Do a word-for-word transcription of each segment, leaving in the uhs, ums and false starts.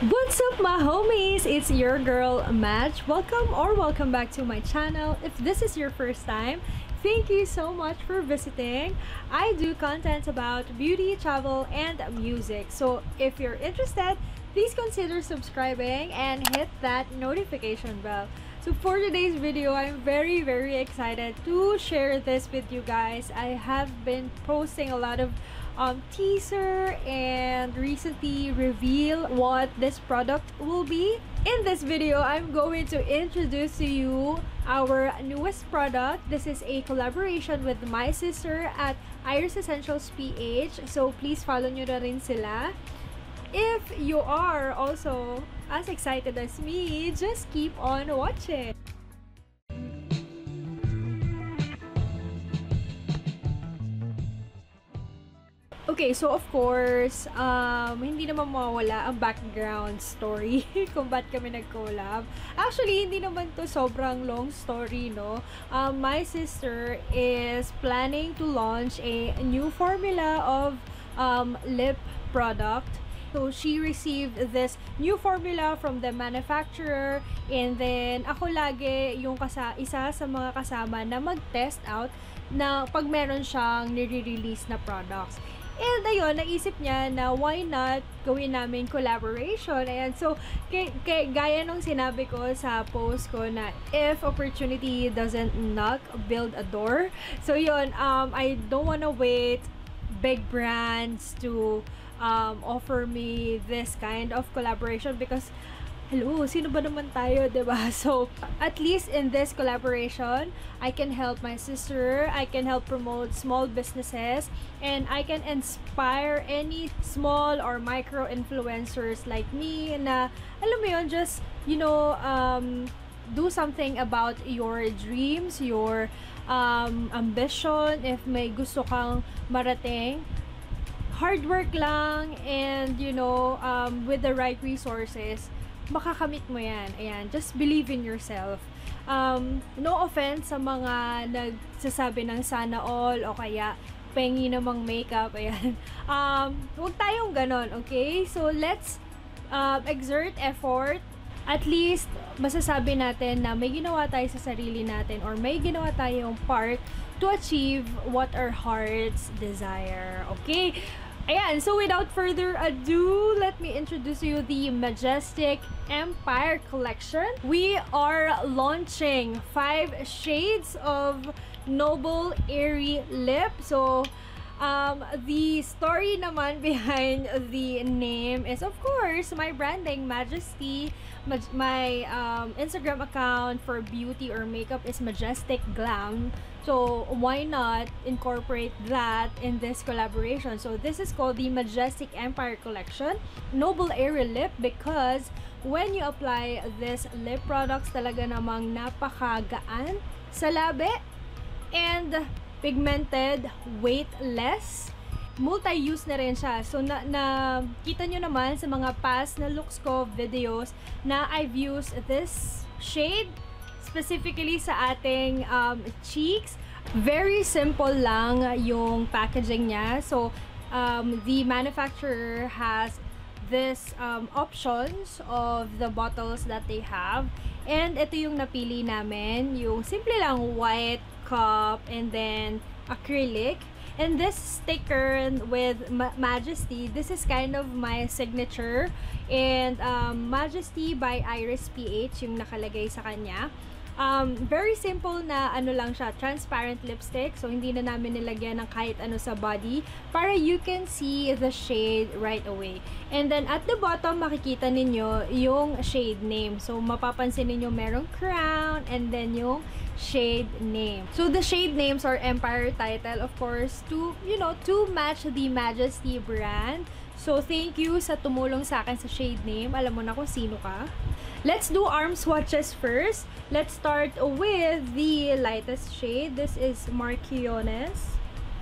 What's up, my homies? It's your girl Madge. Welcome or welcome back to my channel. If this is your first time, thank you so much for visiting. I do content about beauty, travel, and music. So if you're interested, please consider subscribing and hit that notification bell. So for today's video, I'm very very excited to share this with you guys. I have been posting a lot of um, teaser and recently reveal what this product will be. In this video, I'm going to introduce to you our newest product. This is a collaboration with my sister at Iris Essentials P H. So please follow nyo na rin sila. If you are also as excited as me, just keep on watching. Okay, so of course, um, hindi naman mawawala ang background story kung ba't kami nag-collab. Actually, hindi naman to sobrang long story, no? Um, my sister is planning to launch a new formula of um, lip product. So, she received this new formula from the manufacturer, and then ako lagi yung kasa isa sa mga kasama na mag-test out na pag meron siyang nire-release na products. And ayun, naisip niya na why not gawin namin collaboration. Ayan, so, kay, kay, gaya nung sinabi ko sa post ko na if opportunity doesn't knock, build a door. So yun, um, I don't wanna wait big brands to um, offer me this kind of collaboration because hello, sino ba naman tayo, diba? So, at least in this collaboration, I can help my sister, I can help promote small businesses, and I can inspire any small or micro influencers like me na, alam mo yun, just, you know, um, do something about your dreams, your um, ambition, if may gusto kang marating. Hard work lang, and, you know, um, with the right resources, makakamit mo yan. Ayan, just believe in yourself. Um, no offense sa mga nagsasabi ng sana all o kaya pengi namang makeup. Ayan. Um, huwag tayong ganon, okay? So, let's uh, exert effort. At least, masasabi natin na may ginawa tayo sa sarili natin or may ginawa tayong part to achieve what our hearts desire. Okay? Ayan, so without further ado, let me introduce you the Majestic Empire Collection. We are launching five shades of Noble Airy Lip. So, um, the story naman behind the name is, of course, my branding, Majesty. My um, Instagram account for beauty or makeup is Majestic Glam. So, why not incorporate that in this collaboration? So, this is called the Majestic Empire Collection. Noble Airy Lip because when you apply this lip products, talaga namang napakagaan sa labi and pigmented, weightless. Multi-use na rin siya. So, na, na kita nyo naman sa mga past na looks ko videos na I've used this shade specifically sa ating um, cheeks. Very simple lang yung packaging niya. So, um, the manufacturer has this um, options of the bottles that they have. And ito yung napili namin. Yung simple lang white cup and then acrylic. And this sticker with Ma Majesty, this is kind of my signature. And um, Majesty by Iris P H yung nakalagay sa kanya. Um, very simple na ano lang siya, transparent lipstick. So, hindi na namin nilagyan ng kahit ano sa body para you can see the shade right away. And then, at the bottom, makikita ninyo yung shade name. So, mapapansin ninyo merong crown and then yung shade name. So, the shade names are Empire title, of course, to, you know, to match the Majesty brand. So, thank you sa tumulong sa akin sa shade name. Alam mo na kung sino ka. Let's do arm swatches first. Let's start with the lightest shade. This is Marquiones.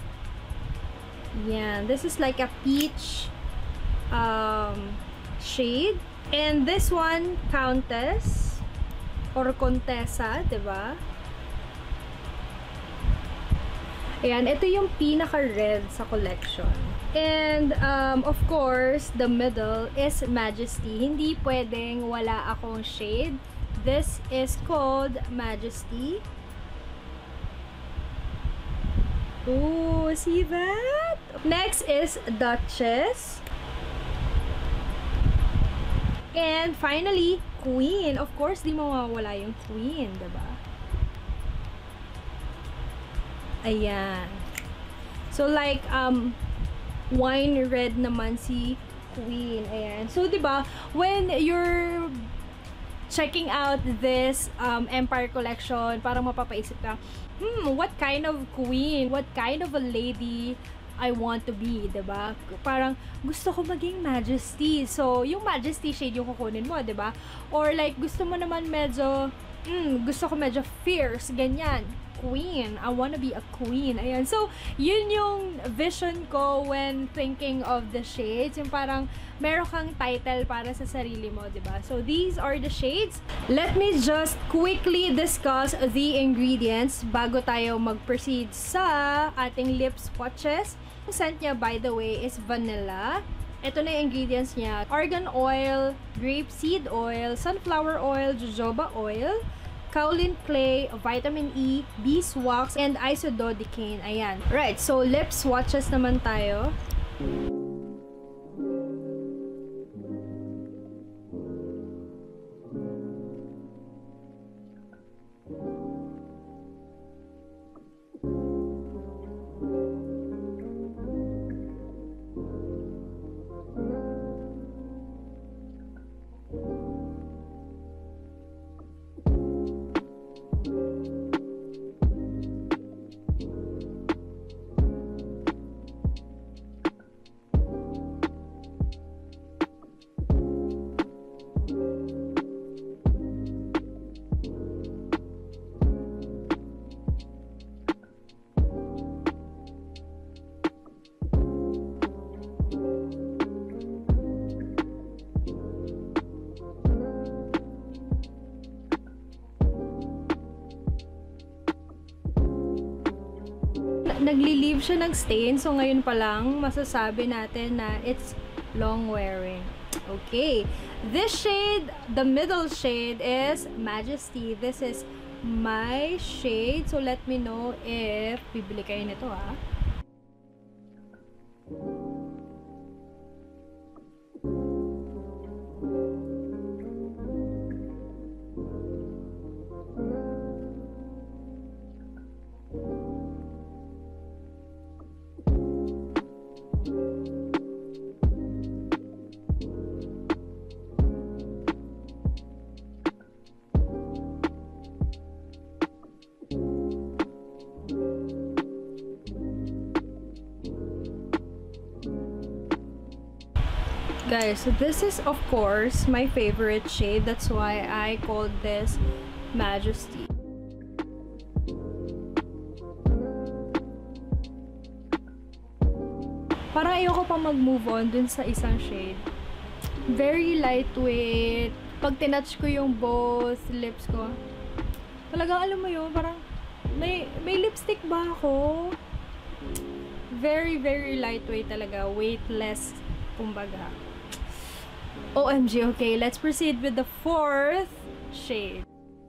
Yeah, this is like a peach um, shade. And this one, Countess or Contessa, diba? Ayan, ito yung pinaka-red sa collection. And, um, of course, the middle is Majesty. Hindi pwedeng wala akong shade. This is called Majesty. Oh, see that? Next is Duchess. And finally, Queen. Of course, di mawawala yung Queen, diba? Ayan. So, like, um, wine red naman si Queen. Ayan. So, diba, when you're checking out this um, Empire collection, parang mapapaisip ka, hmm, what kind of queen, what kind of a lady I want to be, diba? Parang gusto ko maging Majesty. So, yung Majesty shade yung kukunin mo, diba? Or like, gusto mo naman medyo, hmm, gusto ko medyo fierce, ganyan. Queen. I wanna be a queen. Ayan. So, yun yung vision ko when thinking of the shades. Yung parang meron kang title para sa sarili mo, diba? So, these are the shades. Let me just quickly discuss the ingredients bago tayo mag-proceed sa ating lip swatches. Yung scent niya, by the way, is vanilla. Ito na yung ingredients niya. Argan oil, grapeseed oil, sunflower oil, jojoba oil, kaolin clay, vitamin E, beeswax, and isododecane. Ayan. Right, so lip swatches naman tayo. Nagli-leave siya ng stain, so ngayon pa lang masasabi natin na it's long wearing. Okay, this shade, the middle shade is Majesty. This is my shade, so let me know if bibili kayo nito, ha. Guys, so this is of course my favorite shade. That's why I called this Majesty. Parang ayoko pa mag-move on dun sa isang shade. Very lightweight. Pag tinouch ko yung both lips ko, talagang alam mo yun, parang may, may lipstick ba ako? Very, very lightweight talaga. Weightless, kumbaga. O M G, okay, let's proceed with the fourth shade.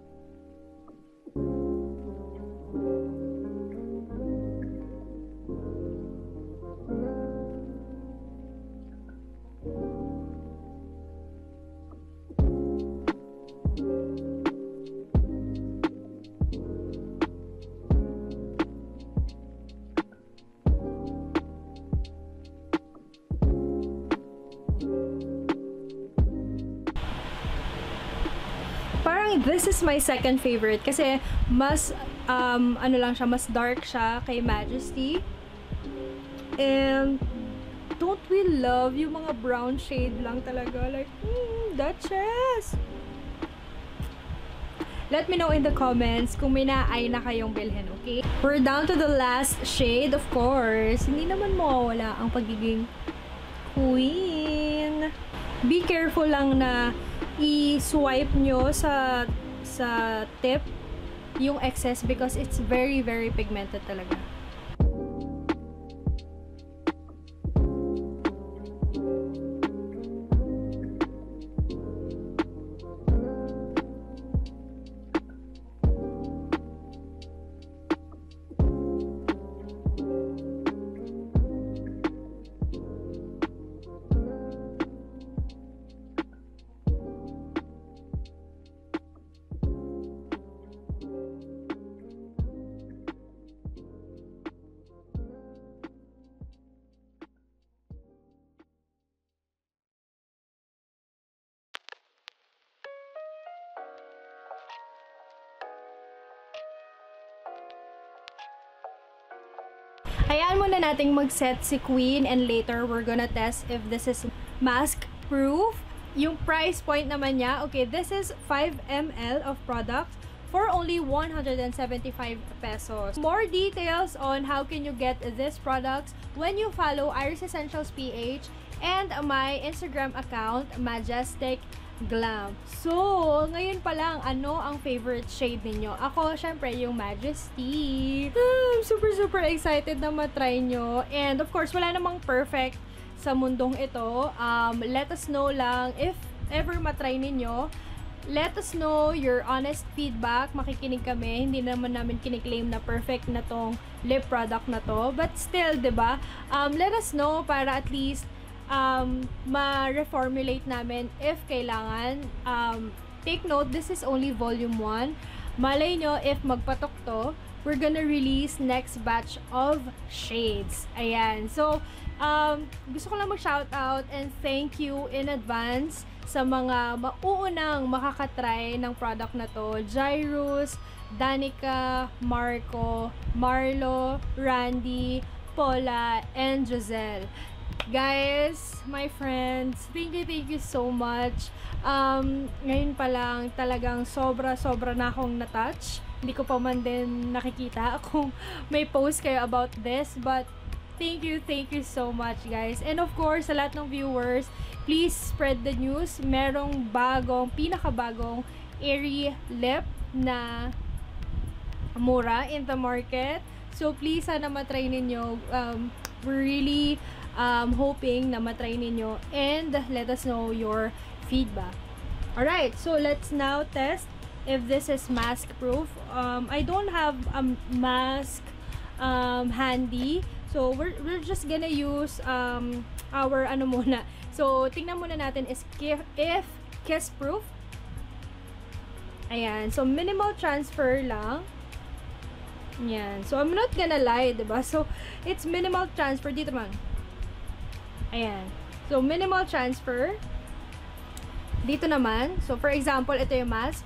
Parang this is my second favorite kasi mas um, ano lang siya, mas dark siya kay Majesty. And don't we love yung mga brown shade lang talaga, like hmm, Duchess. Let me know in the comments kung may na-ay na kayong bilhin, okay? We're down to the last shade, of course. Hindi naman mawawala ang pagiging queen. Be careful lang na i-swipe nyo sa sa tip yung excess because it's very very pigmented talaga. Hayaan muna nating mag-set si Queen and later we're gonna test if this is mask proof. Yung price point naman niya, okay, this is five milliliters of product for only one hundred seventy-five pesos. More details on how can you get this products when you follow Iris Essentials P H and my Instagram account, Majestic Glam. So, ngayon pa lang, ano ang favorite shade ninyo? Ako, syempre, yung Majesty. I'm super, super excited na matry nyo. And of course, wala namang perfect sa mundong ito. Um, let us know lang if ever matry ninyo. Let us know your honest feedback. Makikinig kami. Hindi naman namin kiniklaim na perfect na tong lip product na to. But still, diba? Um, let us know para at least um, ma-reformulate namin if kailangan. Um, take note, this is only volume one. Malay nyo, if magpatok to, we're gonna release next batch of shades. Ayan. So, um, gusto ko lang mag-shoutout and thank you in advance sa mga mauunang makakatry ng product na to. Jairus, Danica, Marco, Marlo, Randy, Paula, and Giselle. Guys, my friends, thank you, thank you so much. Um, ngayon pa lang talagang sobra-sobra na akong na-touch. Hindi ko pa man din nakikita kung may post kayo about this, but thank you, thank you so much, guys. And of course, sa lahat ng viewers, please spread the news. Merong bagong, pinakabagong airy lip na mura in the market. So please, sana matry ninyo. Um, we're really um, hoping na matry ninyo and let us know your feedback. Alright, so let's now test if this is mask proof. Um, I don't have a mask um, handy. So, we're, we're just gonna use um, our ano muna. So, tingnan muna natin is if, if kiss proof. Ayan. So, minimal transfer lang. Ayan. So, I'm not gonna lie, diba? So, it's minimal transfer. Dito man. Ayan. So, minimal transfer. Dito naman. So, for example, ito yung mask.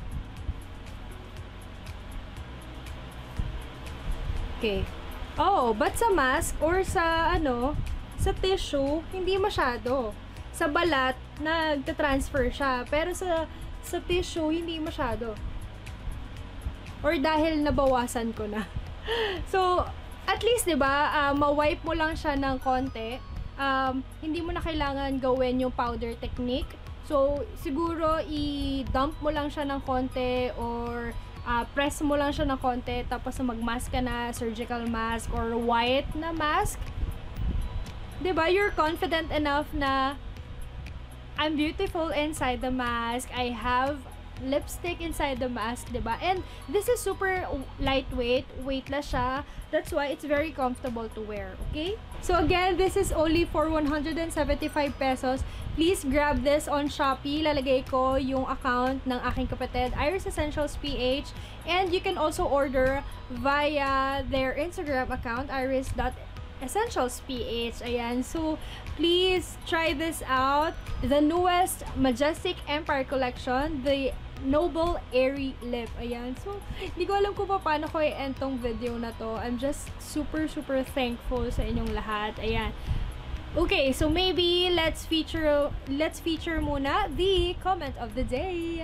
Okay. Oh, but sa mask or sa ano, sa tissue, hindi masyado. Sa balat, nagta-transfer siya. Pero sa sa tissue, hindi masyado. Or dahil nabawasan ko na. So, at least, 'di ba, uh, ma-wipe mo lang siya ng konti. Um, hindi mo na kailangan gawin yung powder technique. So, siguro i-dump mo lang siya ng konti or Uh, press mo lang siya ng konti, tapos mag-mask ka na, surgical mask or white na mask. Diba? You're confident enough na I'm beautiful inside the mask. I have lipstick inside the mask, diba? And this is super lightweight, weightless siya. That's why it's very comfortable to wear, okay? So again, this is only for one hundred seventy-five pesos. Please grab this on Shopee. Lalagay ko yung account ng aking kapatid, Iris Essentials P H. And you can also order via their Instagram account, iris dot essentials p h. Ayan. So, please try this out. The newest Majestic Empire collection, the Noble Airy Lip. Ayan. So, hindi ko alam kung paano ko i-end tong video na to. I'm just super, super thankful sa inyong lahat. Ayan. Okay, so maybe let's feature let's feature muna the comment of the day.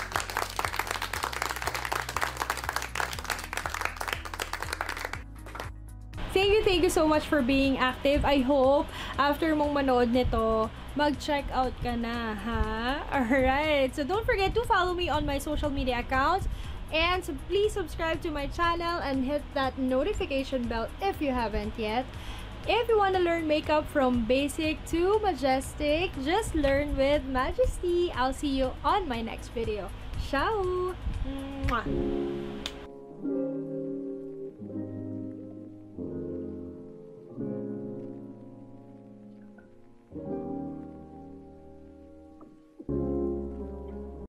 Thank you, thank you so much for being active. I hope after mong manood nito, mag-check out ka na, ha? Alright, so don't forget to follow me on my social media accounts. And so please subscribe to my channel and hit that notification bell if you haven't yet. If you want to learn makeup from basic to majestic, just learn with Majesty. I'll see you on my next video. Ciao! Mwah.